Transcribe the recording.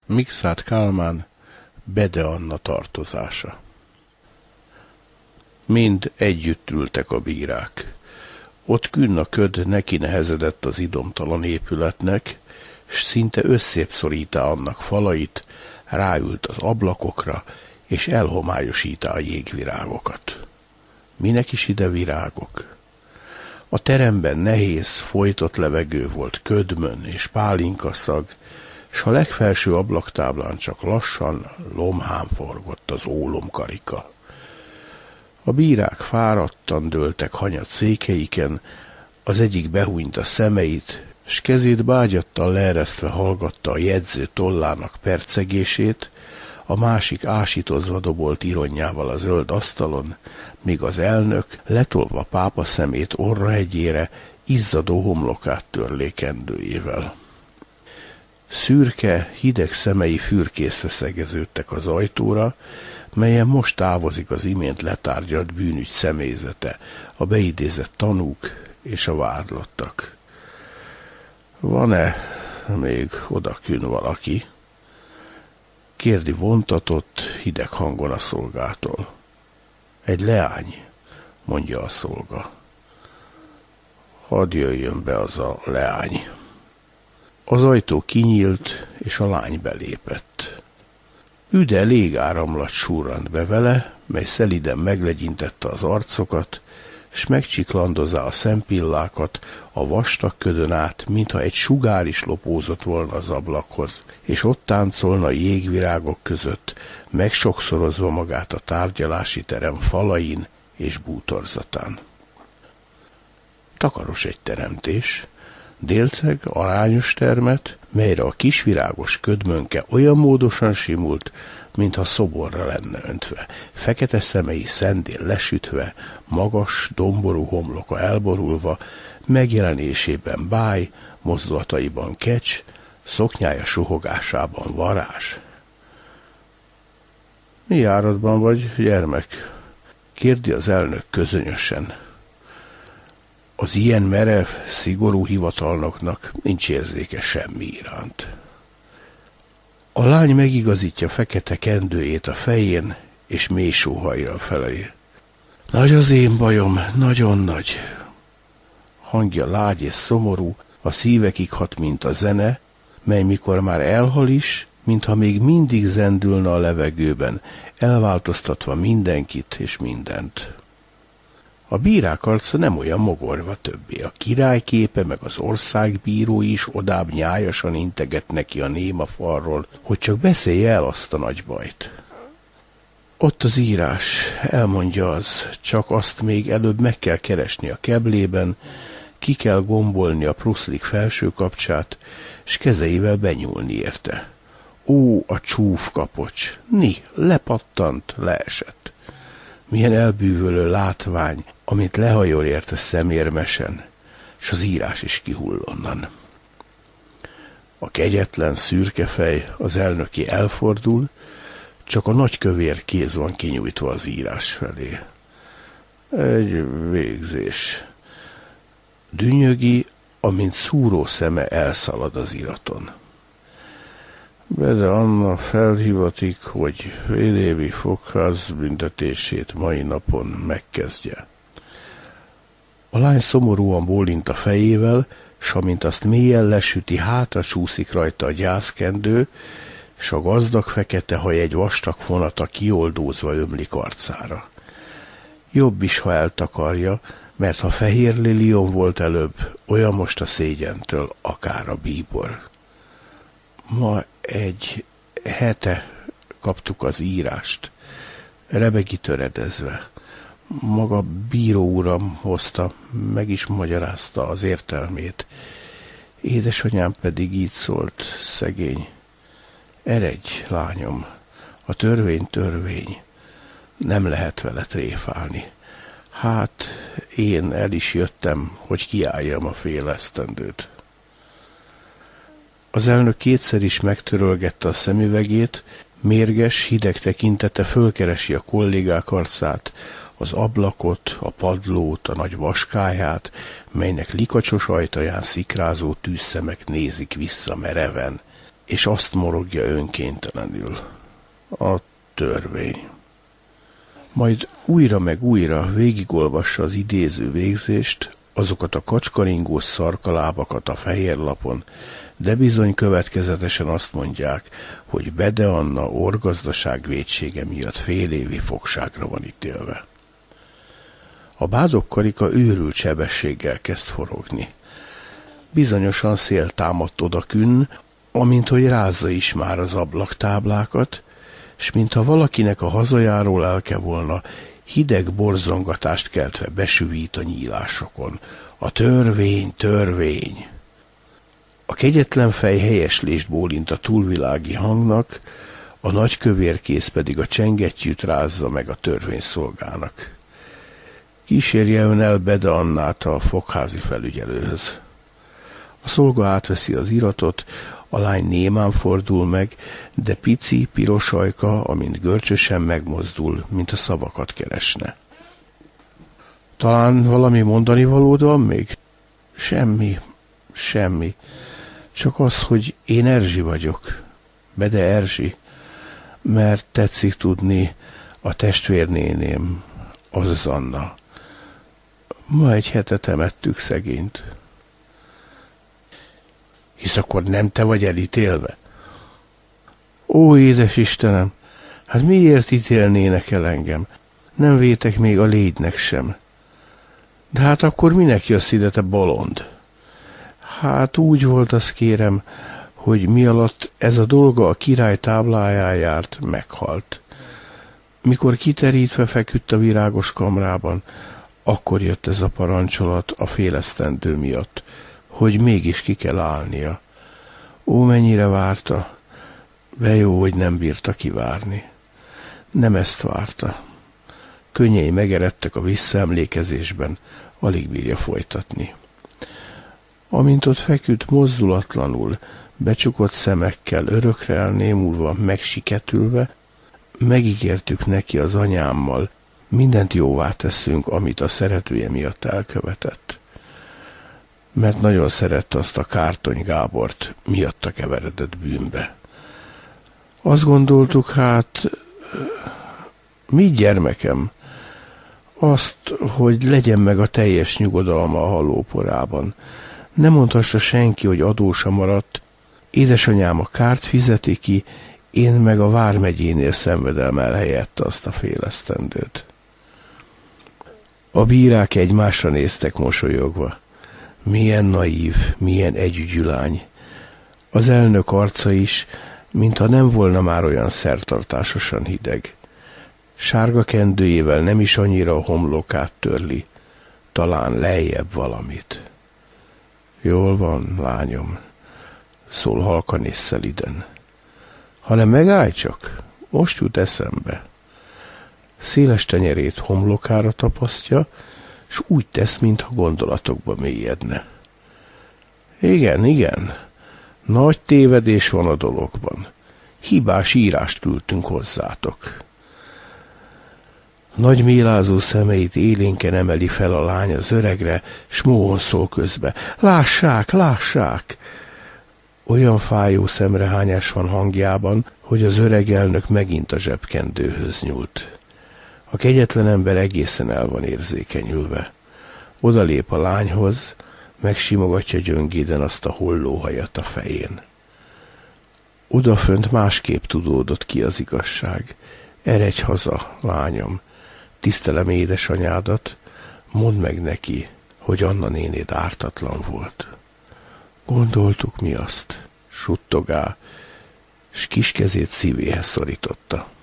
Mikszáth Kálmán, Bede Anna tartozása. Mind együtt ültek a bírák. Ott künn a köd neki nehezedett az idomtalan épületnek, s szinte összépszorítá annak falait, ráült az ablakokra, és elhomályosítá a jégvirágokat. Minek is ide virágok? A teremben nehéz, folytott levegő volt, ködmön és pálinkaszag, s a legfelső ablaktáblán csak lassan, lomhán forgott az ólomkarika. A bírák fáradtan dőltek hanyat székeiken, az egyik behúnyt a szemeit, s kezét bágyattal leeresztve hallgatta a jegyző tollának percegését, a másik ásítozva dobolt ironnyával a zöld asztalon, míg az elnök, letolva pápa szemét orrahegyére, izzadó homlokát törlékendőjével. Szürke, hideg szemei fürkészve szegeződtek az ajtóra, melyen most távozik az imént letárgyalt bűnügy személyzete, a beidézett tanúk és a vádlottak. Van-e még odakün valaki? Kérdi vontatott, hideg hangon a szolgától. Egy leány, mondja a szolga. Hadd jöjjön be az a leány. Az ajtó kinyílt, és a lány belépett. Üde légáramlat surrant be vele, mely szeliden meglegyintette az arcokat, s megcsiklandozá a szempillákat a vastag ködön át, mintha egy sugár is lopózott volna az ablakhoz, és ott táncolna a jégvirágok között, megsokszorozva magát a tárgyalási terem falain és bútorzatán. Takaros egy teremtés, délceg arányos termet, melyre a kisvirágos ködmönke olyan módosan simult, mintha szoborra lenne öntve, fekete szemei szendén lesütve, magas, domború homloka elborulva, megjelenésében báj, mozdulataiban kecs, szoknyája suhogásában varázs. Mi járatban vagy, gyermek? Kérdi az elnök közönösen. Az ilyen merev, szigorú hivatalnoknak nincs érzéke semmi iránt. A lány megigazítja fekete kendőjét a fején, és mély sóhajjal felé. Nagy az én bajom, nagyon nagy. Hangja lágy és szomorú, a szívekig hat, mint a zene, mely mikor már elhal is, mintha még mindig zendülne a levegőben, elváltoztatva mindenkit és mindent. A bírák arca nem olyan mogorva többé. A király képe meg az országbírói is odább nyájasan integet neki a néma falról, hogy csak beszélje el azt a nagy bajt. Ott az írás, elmondja az, csak azt még előbb meg kell keresni a keblében, ki kell gombolni a pruszlik felső kapcsát, s kezeivel benyúlni érte. Ó, a csúf kapocs! Lepattant, leesett. Milyen elbűvölő látvány, amit lehajol érte szemérmesen, s az írás is kihull onnan. A kegyetlen szürke fej az elnöki elfordul, csak a nagy kövér kéz van kinyújtva az írás felé. Egy végzés. Dünnyögi, amint szúró szeme elszalad az iraton. Bede Anna felhivatik, hogy félévi fogház büntetését mai napon megkezdje. A lány szomorúan bólint a fejével, s amint azt mélyen lesüti, hátra csúszik rajta a gyászkendő, s a gazdag fekete haj egy vastag fonata kioldózva ömlik arcára. Jobb is, ha eltakarja, mert ha fehér lilion volt előbb, olyan most a szégyentől akár a bíbor. Ma egy hete kaptuk az írást, rebegi töredezve. Maga bíró uram hozta, meg is magyarázta az értelmét. Édesanyám pedig így szólt, szegény. Eredj, lányom, a törvény, nem lehet vele tréfálni. Hát, én el is jöttem, hogy kiálljam a fél esztendőt. Az elnök kétszer is megtörölgette a szemüvegét, mérges, hideg tekintete fölkeresi a kollégák arcát, az ablakot, a padlót, a nagy vaskályát, melynek likacsos ajtaján szikrázó tűzszemek nézik vissza mereven. és azt morogja önkéntelenül: a törvény. Majd újra meg újra végigolvassa az idéző végzést, azokat a kacskaringós szarkalábakat a fehér lapon, de bizony következetesen azt mondják, hogy Bede Anna orgazdaság vétsége miatt fél évi fogságra van ítélve. A bádogkarika őrült sebességgel kezd forogni. Bizonyosan szél támadt odakünn, amint hogy rázza is már az ablaktáblákat, s mintha valakinek a hazajáról lelke volna, hideg borzongatást keltve besüvít a nyílásokon. A törvény, törvény! A kegyetlen fej helyeslést bólint a túlvilági hangnak, a nagykövér kéz pedig a csengettyűt rázza meg a törvényszolgának. Kísérje ön el Bede Annát a fogházi felügyelőhöz. A szolga átveszi az iratot, a lány némán fordul meg, de pici, piros ajka, amint görcsösen megmozdul, mint a szavakat keresne. Talán valami mondani valód van még? Semmi. Csak az, hogy én Erzsi vagyok. Bede Erzsi. Mert tetszik tudni, a testvérnéném, az Anna. Ma egy hete temettük szegényt. Hisz akkor nem te vagy elítélve? Ó, édes Istenem, hát miért ítélnének el engem? Nem vétek még a légynek sem. De hát akkor minek jössz ide, te bolond? Hát úgy volt, azt kérem, hogy mi alatt ez a dolga a király tábláján járt, meghalt. Mikor kiterítve feküdt a virágos kamrában, akkor jött ez a parancsolat a félesztendő miatt, hogy mégis ki kell állnia. Ó, mennyire várta, de jó, hogy nem bírta kivárni. Nem ezt várta. Könnyei megeredtek a visszaemlékezésben, alig bírja folytatni. Amint ott feküdt mozdulatlanul, becsukott szemekkel, örökre elnémulva, megsiketülve, megígértük neki az anyámmal, mindent jóvá teszünk, amit a szeretője miatt elkövetett. Mert nagyon szerette azt a Kártony Gábort, miatta keveredett bűnbe. Azt gondoltuk, hát, mi gyermekem? Azt, hogy legyen meg a teljes nyugodalma a halóporában. Ne mondhassa senki, hogy adósa maradt, édesanyám a kárt fizeti ki, én meg a vármegyénél szenvedem el helyette azt a félesztendőt. A bírák egymásra néztek mosolyogva. Milyen naív, milyen együgyű lány. Az elnök arca is, mintha nem volna már olyan szertartásosan hideg. Sárga kendőjével nem is annyira a homlokát törli, talán lejjebb valamit. Jól van, lányom, szól halkan és szeliden. Hanem megállj csak, most jut eszembe. Széles tenyerét homlokára tapasztja, s úgy tesz, mintha gondolatokba mélyedne. Igen, nagy tévedés van a dologban. Hibás írást küldtünk hozzátok. Nagy mélázó szemeit élénken emeli fel a lány az öregre, s mohon szól közbe. Lássák! Olyan fájó szemrehányás van hangjában, hogy az öreg elnök megint a zsebkendőhöz nyúlt. A kegyetlen ember egészen el van érzékenyülve. Odalép a lányhoz, megsimogatja gyöngéden azt a hollóhajat a fején. Odafönt másképp tudódott ki az igazság. Eredj haza, lányom, tisztelem édesanyádat, mondd meg neki, hogy Anna nénéd ártatlan volt. Gondoltuk mi azt, suttogál, s kis kezét szívéhez szorította.